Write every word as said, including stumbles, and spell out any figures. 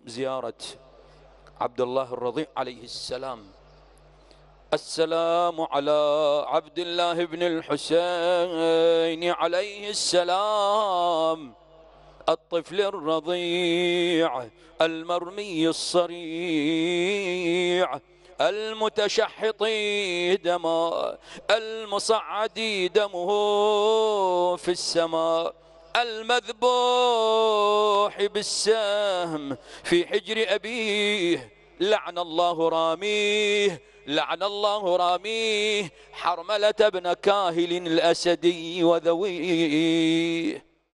زيارة عبد الله الرضيع عليه السلام. السلام على عبد الله بن الحسين عليه السلام، الطفل الرضيع المرمي الصريع المتشحط دما المصعد دمه في السماء، المذبوح بالسهم في حجر أبيه، لعن الله راميه لعن الله راميه، حرملة بن كاهل الأسدي وذويه.